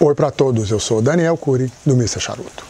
Oi para todos, eu sou Daniel Cury, do Mr. Charuto.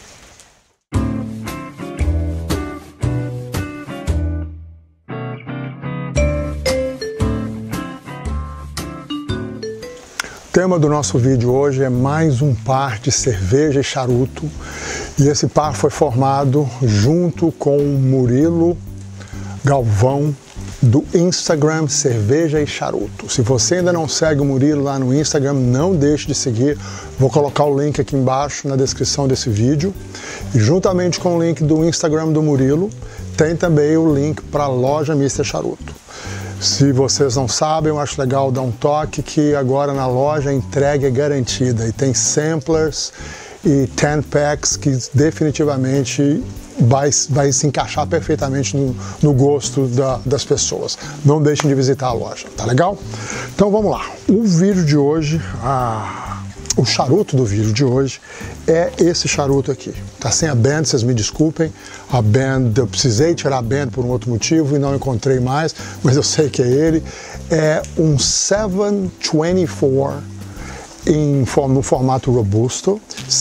O tema do nosso vídeo hoje é mais um par de cerveja e charuto, e esse par foi formado junto com o Murilo Galvão do Instagram Cerveja e Charuto. Se você ainda não segue o Murilo lá no Instagram, não deixe de seguir. Vou colocar o link aqui embaixo na descrição desse vídeo. E juntamente com o link do Instagram do Murilo, tem também o link para a loja Mr. Charuto. Se vocês não sabem, eu acho legal dar um toque que agora na loja a entrega é garantida e tem samplers e 10 packs que definitivamente vai se encaixar perfeitamente no gosto das pessoas. Não deixem de visitar a loja, tá legal? Então vamos lá. O vídeo de hoje, o charuto do vídeo de hoje é esse charuto aqui. Tá sem a band, vocês me desculpem. A band, eu precisei tirar a band por um outro motivo e não encontrei mais, mas eu sei que é ele. É um 724 no formato robusto,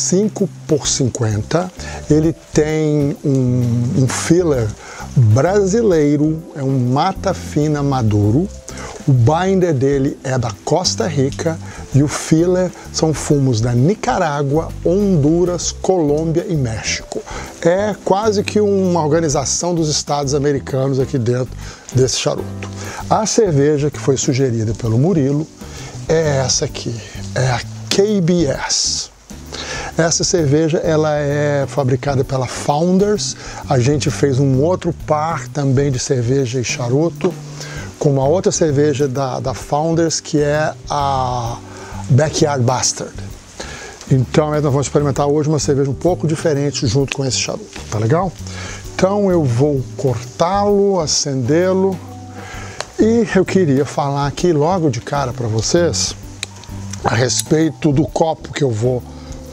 5x50. Ele tem um filler brasileiro, é um mata fina maduro. O binder dele é da Costa Rica e o filler são fumos da Nicarágua, Honduras, Colômbia e México. É quase que uma organização dos estados americanos aqui dentro desse charuto. A cerveja que foi sugerida pelo Murilo é essa aqui, é a KBS. Essa cerveja ela é fabricada pela Founders. A gente fez um outro par também de cerveja e charuto com uma outra cerveja da Founders, que é a Backyard Bastard. Então nós vamos experimentar hoje uma cerveja um pouco diferente junto com esse charuto, tá legal? Então eu vou cortá-lo, acendê-lo, e eu queria falar aqui logo de cara para vocês a respeito do copo que eu vou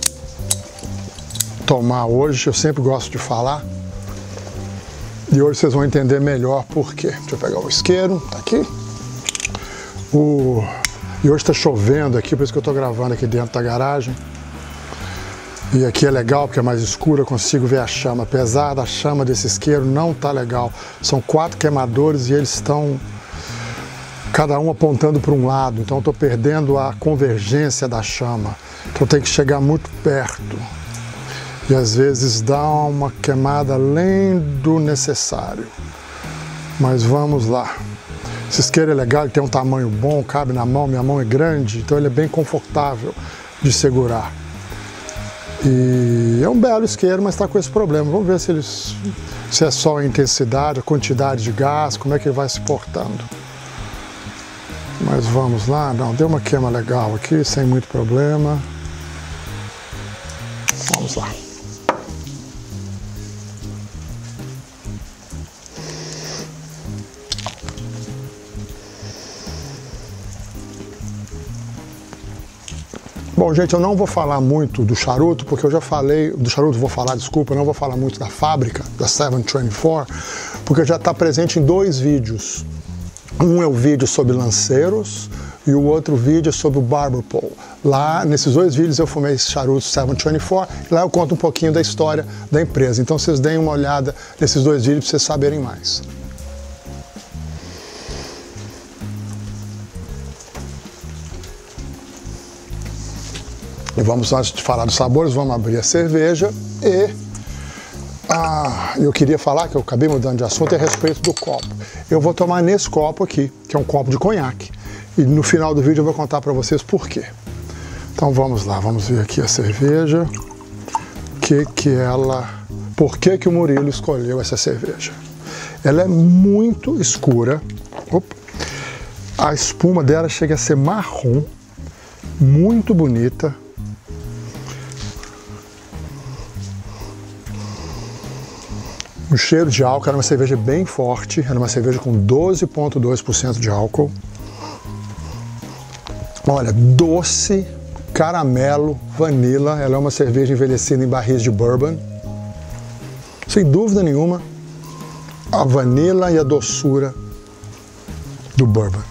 tomar hoje. Eu sempre gosto de falar e hoje vocês vão entender melhor por quê. Deixa eu pegar o isqueiro, tá aqui. E hoje está chovendo aqui, por isso que eu estou gravando aqui dentro da garagem. E aqui é legal porque é mais escuro, eu consigo ver a chama. Apesar da chama desse isqueiro não tá legal. São 4 queimadores e eles estão cada um apontando para um lado, então eu estou perdendo a convergência da chama. Então eu tenho que chegar muito perto. E às vezes dá uma queimada além do necessário. Mas vamos lá. Esse isqueiro é legal, ele tem um tamanho bom, cabe na mão, minha mão é grande, então ele é bem confortável de segurar. E é um belo isqueiro, mas está com esse problema. Vamos ver se é só a intensidade, a quantidade de gás, como é que ele vai se portando. Mas vamos lá, não, deu uma queima legal aqui, sem muito problema. Vamos lá. Bom, gente, eu não vou falar muito do charuto, porque eu já falei, do charuto vou falar, desculpa, não vou falar muito da fábrica, da 724, porque já está presente em 2 vídeos. Um é o vídeo sobre lanceiros e o outro vídeo é sobre o Barber Pole. Lá, nesses 2 vídeos eu fumei esse charuto 724 e lá eu conto um pouquinho da história da empresa. Então vocês deem uma olhada nesses 2 vídeos para vocês saberem mais. E vamos, antes de falar dos sabores, vamos abrir a cerveja e eu queria falar, que eu acabei mudando de assunto, é a respeito do copo. Eu vou tomar nesse copo aqui, que é um copo de conhaque. E no final do vídeo eu vou contar para vocês por quê. Então vamos lá, vamos ver aqui a cerveja. Por que o Murilo escolheu essa cerveja? Ela é muito escura. Opa. A espuma dela chega a ser marrom, muito bonita. O cheiro de álcool, era uma cerveja bem forte, era uma cerveja com 12,2% de álcool. Olha, doce, caramelo, vanila, ela é uma cerveja envelhecida em barris de bourbon. Sem dúvida nenhuma, a vanila e a doçura do bourbon.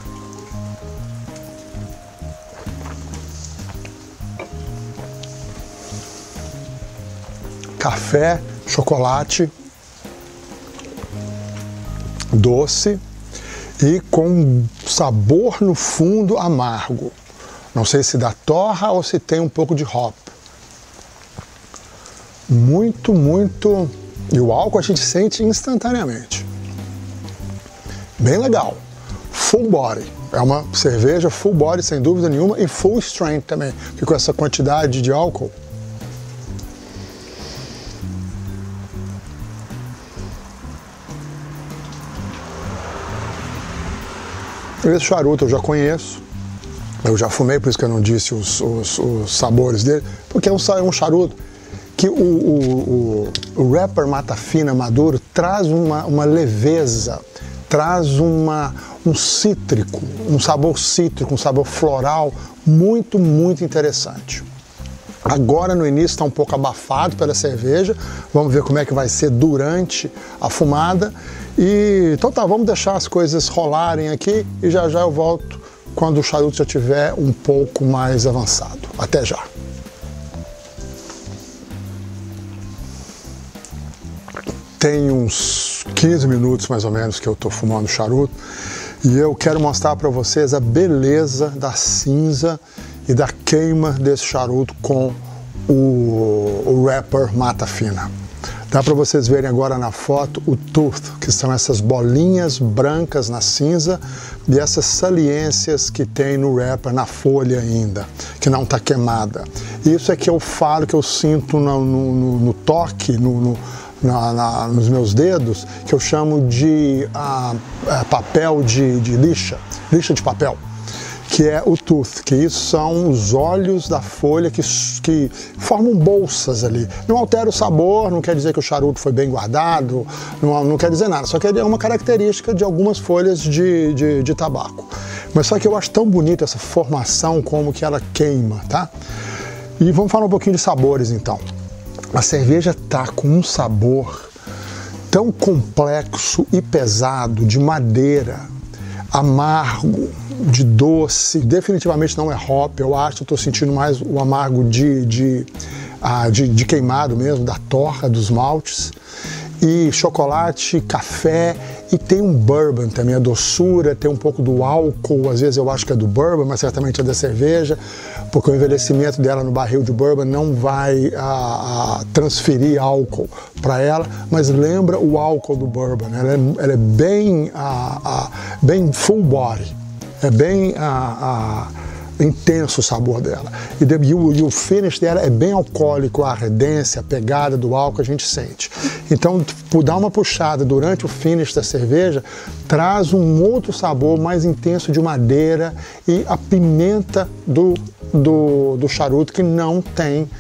café, chocolate, doce e com sabor no fundo amargo. Não sei se da torra ou se tem um pouco de hop. Muito, muito... E o álcool a gente sente instantaneamente. Bem legal. Full body. É uma cerveja full body, sem dúvida nenhuma, e full strength também, porque com essa quantidade de álcool. Esse charuto eu já conheço, eu já fumei, por isso que eu não disse os sabores dele, porque é um charuto que o Rapper Mata Fina Maduro traz uma leveza, traz um cítrico, um sabor cítrico, um sabor floral muito, muito interessante. Agora no início está um pouco abafado pela cerveja, vamos ver como é que vai ser durante a fumada. E então tá, vamos deixar as coisas rolarem aqui e já já eu volto quando o charuto já estiver um pouco mais avançado. Até já! Tem uns 15 minutos mais ou menos que eu estou fumando charuto e eu quero mostrar para vocês a beleza da cinza e da queima desse charuto com o Rapper Mata Fina. Dá para vocês verem agora na foto o tooth, que são essas bolinhas brancas na cinza e essas saliências que tem no Rapper, na folha ainda, que não está queimada. Isso é que eu falo, que eu sinto no toque, nos meus dedos, que eu chamo de papel de lixa de papel, que é o tooth, que isso são os olhos da folha que formam bolsas ali. Não altera o sabor, não quer dizer que o charuto foi bem guardado, não quer dizer nada, só que é uma característica de algumas folhas de tabaco. Mas só que eu acho tão bonita essa formação, como que ela queima, tá? E vamos falar um pouquinho de sabores então. A cerveja tá com um sabor tão complexo e pesado, de madeira, amargo, de doce, definitivamente não é hop, eu acho, eu estou sentindo mais o amargo de queimado mesmo, da torra dos maltes, e chocolate, café, e tem um bourbon também, a doçura, tem um pouco do álcool, às vezes eu acho que é do bourbon, mas certamente é da cerveja, porque o envelhecimento dela no barril de bourbon não vai transferir álcool para ela, mas lembra o álcool do bourbon, ela é bem full body, é bem intenso o sabor dela. E o finish dela é bem alcoólico, a ardência, a pegada do álcool a gente sente. Então, por dar uma puxada durante o finish da cerveja, traz um outro sabor mais intenso de madeira e a pimenta do charuto que não tem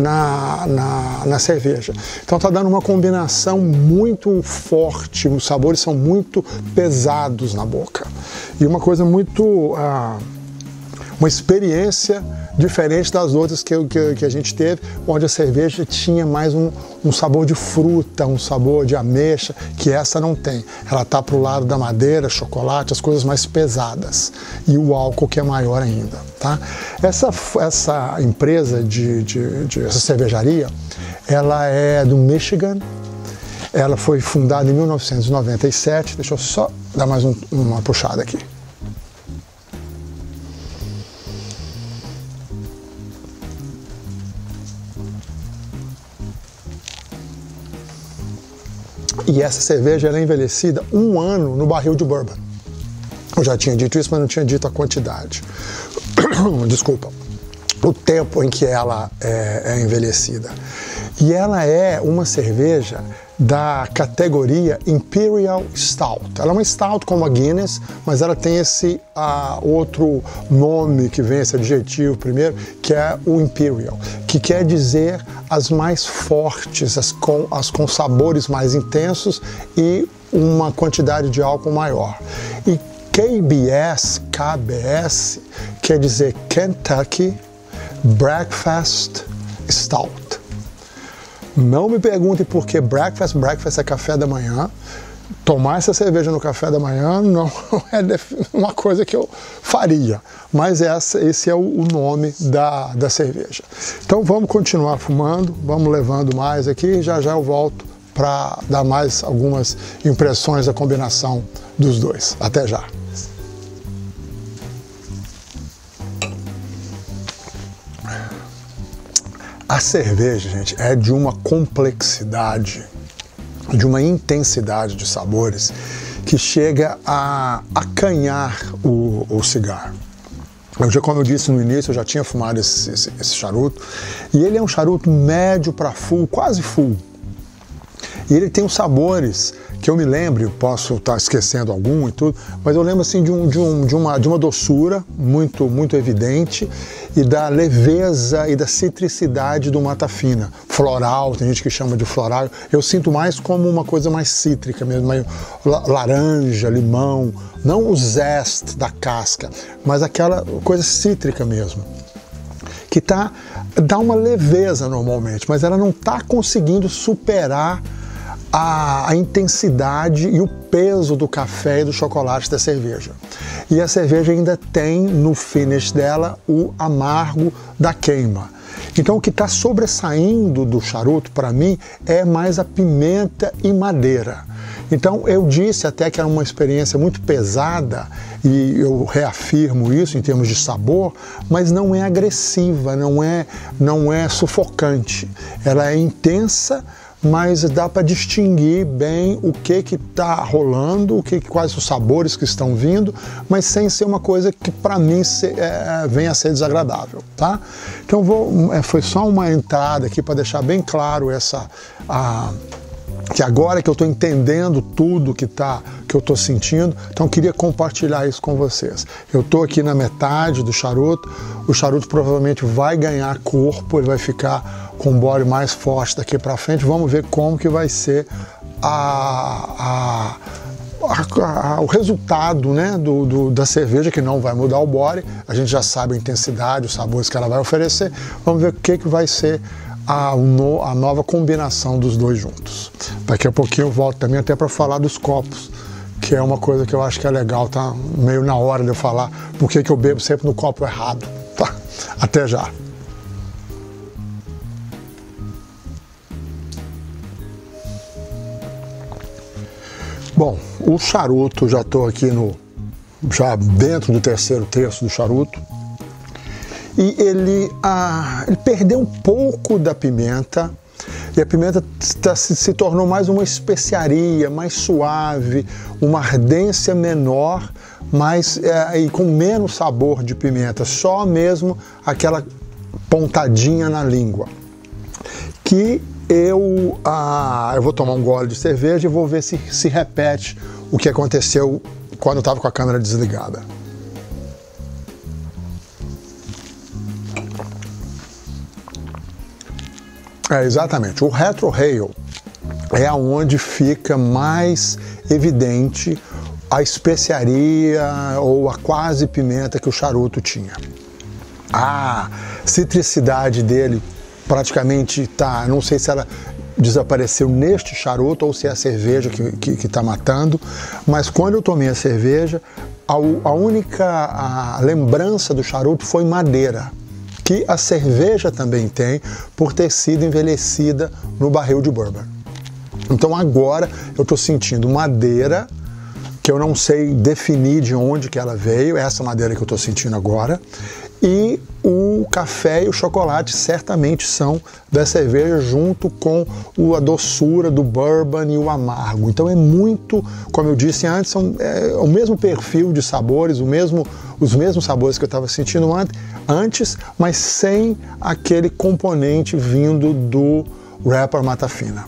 na cerveja. Então tá dando uma combinação muito forte, os sabores são muito pesados na boca. E uma coisa muito... uma experiência diferente das outras que a gente teve, onde a cerveja tinha mais um sabor de fruta, um sabor de ameixa, que essa não tem. Ela está para o lado da madeira, chocolate, as coisas mais pesadas. E o álcool que é maior ainda. Tá? Essa empresa essa cervejaria, ela é do Michigan. Ela foi fundada em 1997. Deixa eu só dar mais uma puxada aqui. E essa cerveja ela é envelhecida 1 ano no barril de bourbon. Eu já tinha dito isso, mas não tinha dito a quantidade. Desculpa. O tempo em que ela é envelhecida. E ela é uma cerveja da categoria Imperial Stout. Ela é uma Stout como a Guinness, mas ela tem esse outro nome que vem, esse adjetivo primeiro, que é o Imperial, que quer dizer as mais fortes, as com sabores mais intensos e uma quantidade de álcool maior. E KBS quer dizer Kentucky Breakfast Stout. Não me perguntem por que breakfast é café da manhã. tomar essa cerveja no café da manhã não é uma coisa que eu faria, mas esse é o nome da cerveja. Então vamos continuar fumando, vamos levando mais aqui e já eu volto para dar mais algumas impressões da combinação dos dois. Até já! A cerveja, gente, é de uma complexidade, de uma intensidade de sabores que chega a acanhar o cigarro. Como eu disse no início, eu já tinha fumado esse charuto, e ele é um charuto médio para full, quase full. E ele tem os sabores que eu me lembro, posso estar esquecendo algum e tudo, mas eu lembro assim de uma doçura muito evidente e da leveza e da citricidade do mata fina. Floral, tem gente que chama de floral, eu sinto mais como uma coisa mais cítrica mesmo, meio laranja, limão, não o zest da casca, mas aquela coisa cítrica mesmo, que dá uma leveza normalmente, mas ela não está conseguindo superar a intensidade e o peso do café e do chocolate da cerveja. E a cerveja ainda tem no finish dela o amargo da queima. Então o que está sobressaindo do charuto para mim é mais a pimenta e madeira. Então eu disse até que era uma experiência muito pesada, e eu reafirmo isso em termos de sabor, mas não é agressiva, não é sufocante. Ela é intensa, mas dá para distinguir bem o que está rolando, quais os sabores que estão vindo, mas sem ser uma coisa que para mim venha a ser desagradável, tá? Então foi só uma entrada aqui para deixar bem claro que agora que eu estou entendendo tudo que eu estou sentindo, então eu queria compartilhar isso com vocês. Eu estou aqui na metade do charuto, o charuto provavelmente vai ganhar corpo, ele vai ficar com um body mais forte daqui para frente. Vamos ver como que vai ser o resultado, né, da cerveja, que não vai mudar o body. A gente já sabe a intensidade, os sabores que ela vai oferecer. Vamos ver o que vai ser a nova combinação dos dois juntos. Daqui a pouquinho eu volto também até para falar dos copos, que é uma coisa que eu acho que é legal, tá meio na hora de eu falar porque que eu bebo sempre no copo errado, tá? Até já! Bom, o charuto, já estou aqui já dentro do terceiro terço do charuto, e ele perdeu um pouco da pimenta, e a pimenta se tornou mais uma especiaria, mais suave, uma ardência menor, e com menos sabor de pimenta, só mesmo aquela pontadinha na língua. Que eu vou tomar um gole de cerveja e vou ver se repete o que aconteceu quando eu estava com a câmera desligada. Exatamente, o retrohale é onde fica mais evidente a especiaria ou a quase pimenta que o charuto tinha. A citricidade dele praticamente não sei se ela desapareceu neste charuto ou se é a cerveja que está matando, mas quando eu tomei a cerveja, a única lembrança do charuto foi madeira, que a cerveja também tem por ter sido envelhecida no barril de bourbon. Então agora eu estou sentindo madeira, que eu não sei definir de onde que ela veio, essa madeira que eu estou sentindo agora, e o café e o chocolate certamente são da cerveja, junto com a doçura do bourbon e o amargo. Então é muito, como eu disse antes, é o mesmo perfil de sabores, os mesmos sabores que eu estava sentindo antes, mas sem aquele componente vindo do wrapper mata fina.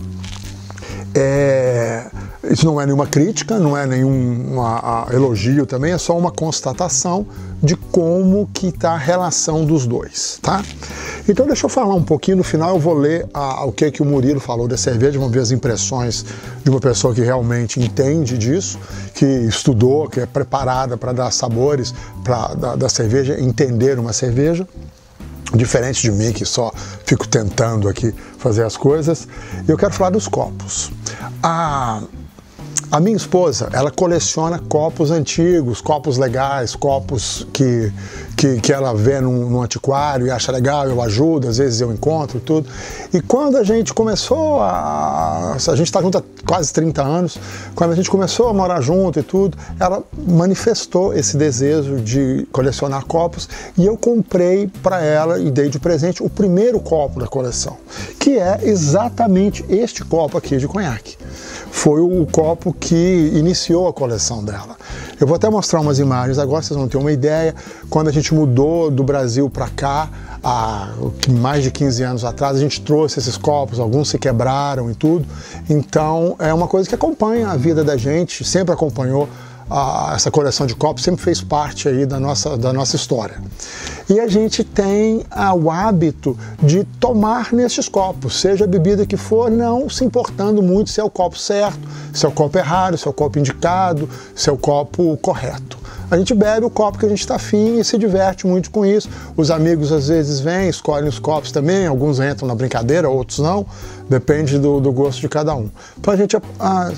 Isso não é nenhuma crítica, não é nenhum elogio também, é só uma constatação de como que está a relação dos dois, tá? Então deixa eu falar um pouquinho, no final eu vou ler o que o Murilo falou da cerveja, vamos ver as impressões de uma pessoa que realmente entende disso, que estudou, que é preparada para dar sabores da cerveja, entender uma cerveja. Diferente de mim, que só fico tentando aqui fazer as coisas. Eu quero falar dos copos. A minha esposa, ela coleciona copos antigos, copos legais, copos que ela vê num antiquário e acha legal, eu ajudo, às vezes eu encontro tudo. E quando a gente começou a gente está junto há quase 30 anos, quando a gente começou a morar junto e tudo, ela manifestou esse desejo de colecionar copos e eu comprei para ela e dei de presente o primeiro copo da coleção, que é exatamente este copo aqui de conhaque. Foi o copo que iniciou a coleção dela. Eu vou até mostrar umas imagens agora, vocês vão ter uma ideia. Quando a gente mudou do Brasil para cá, há mais de 15 anos atrás, a gente trouxe esses copos, alguns se quebraram e tudo. Então é uma coisa que acompanha a vida da gente, sempre acompanhou. Essa coleção de copos sempre fez parte aí da nossa história. E a gente tem o hábito de tomar nesses copos, seja a bebida que for, não se importando muito se é o copo certo, se é o copo errado, se é o copo indicado, se é o copo correto. A gente bebe o copo que a gente está afim e se diverte muito com isso. Os amigos às vezes vêm, escolhem os copos também, alguns entram na brincadeira, outros não, depende do gosto de cada um. Então a gente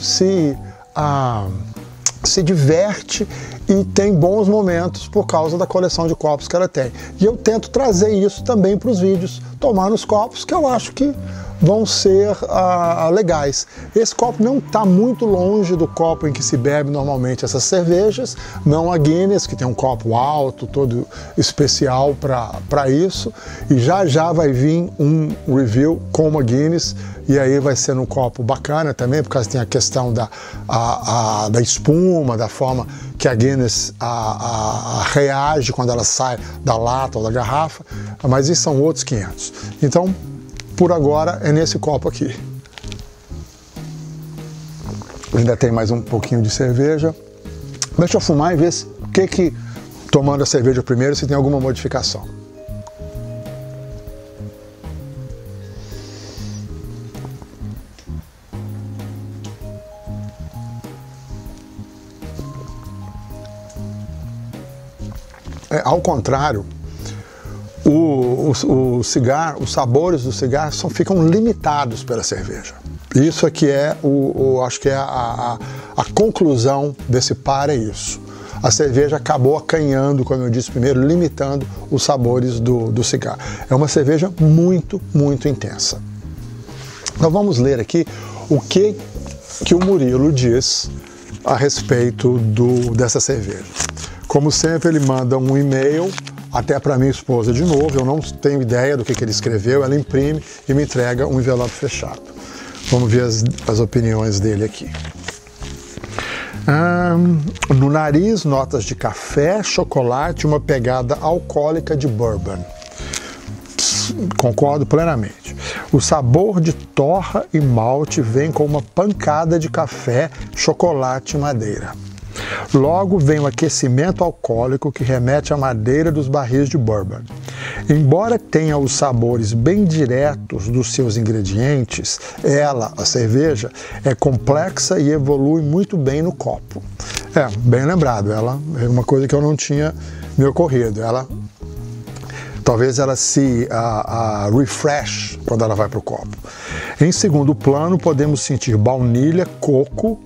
se diverte e tem bons momentos por causa da coleção de copos que ela tem. E eu tento trazer isso também para os vídeos, tomar nos copos que eu acho que vão ser legais. Esse copo não está muito longe do copo em que se bebe normalmente essas cervejas, não a Guinness, que tem um copo alto, todo especial para isso, e já vai vir um review com uma Guinness, e aí vai ser num copo bacana também, porque tem a questão da espuma, da forma que a Guinness reage quando ela sai da lata ou da garrafa, mas isso são outros 500. Então, por agora, é nesse copo aqui. Ainda tem mais um pouquinho de cerveja. Deixa eu fumar e ver tomando a cerveja primeiro, se tem alguma modificação. Ao contrário, os sabores do cigarro ficam limitados pela cerveja. Isso aqui acho que é a conclusão desse par, é isso. A cerveja acabou acanhando, como eu disse primeiro, limitando os sabores do cigarro. É uma cerveja muito, muito intensa. Então vamos ler aqui o que o Murilo diz a respeito dessa cerveja. Como sempre, ele manda um e-mail até para minha esposa de novo, eu não tenho ideia do que ele escreveu, ela imprime e me entrega um envelope fechado. Vamos ver as opiniões dele aqui. No nariz, notas de café, chocolate e uma pegada alcoólica de bourbon. Concordo plenamente. O sabor de torra e malte vem com uma pancada de café, chocolate e madeira. Logo vem o aquecimento alcoólico que remete à madeira dos barris de bourbon. Embora tenha os sabores bem diretos dos seus ingredientes, a cerveja, é complexa e evolui muito bem no copo. Bem lembrado, ela é uma coisa que eu não tinha me ocorrido. Talvez ela se refresh quando ela vai para o copo. Em segundo plano, podemos sentir baunilha, coco,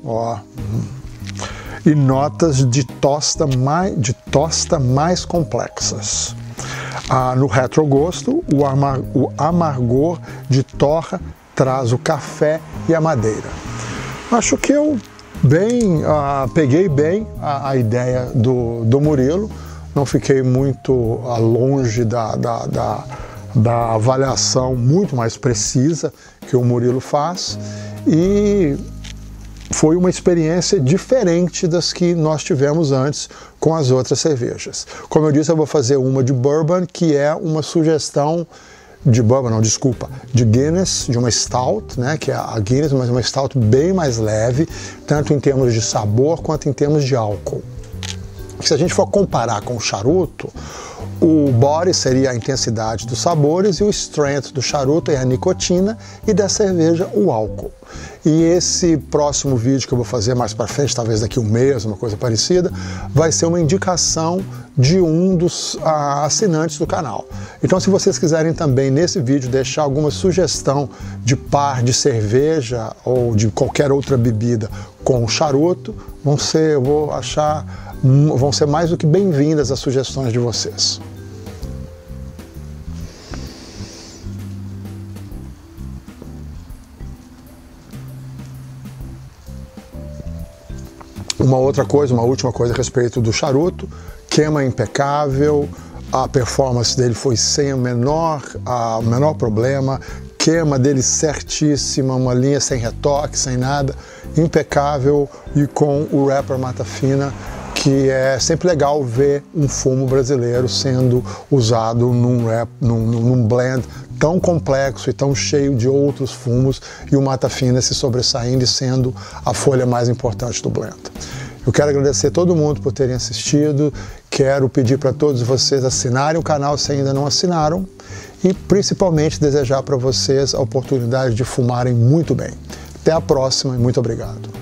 e notas de tosta mais complexas. No retrogosto, o amargor de torra traz o café e a madeira. Acho que eu peguei bem a ideia do Murilo, não fiquei muito longe da avaliação muito mais precisa que o Murilo faz, e foi uma experiência diferente das que nós tivemos antes com as outras cervejas. Como eu disse, eu vou fazer uma de bourbon, que é uma sugestão de Guinness, de uma stout, né, que é a Guinness, mas uma stout bem mais leve, tanto em termos de sabor quanto em termos de álcool. Se a gente for comparar com o charuto, O body seria a intensidade dos sabores e o strength do charuto é a nicotina e da cerveja o álcool. E esse próximo vídeo que eu vou fazer mais para frente, talvez daqui um mês, uma coisa parecida, vai ser uma indicação de um dos assinantes do canal. Então, se vocês quiserem também nesse vídeo deixar alguma sugestão de par de cerveja ou de qualquer outra bebida com charuto, vão ser mais do que bem-vindas as sugestões de vocês. Uma última coisa a respeito do charuto: queima impecável, a performance dele foi sem o menor problema, queima dele certíssima, uma linha sem retoque, sem nada, impecável, e com o wrapper mata fina, que é sempre legal ver um fumo brasileiro sendo usado num blend tão complexo e tão cheio de outros fumos, e o mata fina se sobressaindo e sendo a folha mais importante do blend. Eu quero agradecer a todo mundo por terem assistido, quero pedir para todos vocês assinarem o canal se ainda não assinaram e principalmente desejar para vocês a oportunidade de fumarem muito bem. Até a próxima e muito obrigado.